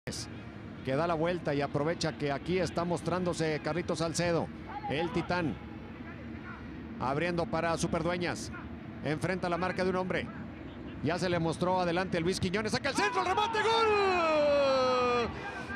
Que da la vuelta y aprovecha que aquí está mostrándose Carlitos Salcedo, el titán, abriendo para Superdueñas, enfrenta la marca de un hombre, ya se le mostró adelante Luis Quiñones, saca el centro, el remate, ¡gol!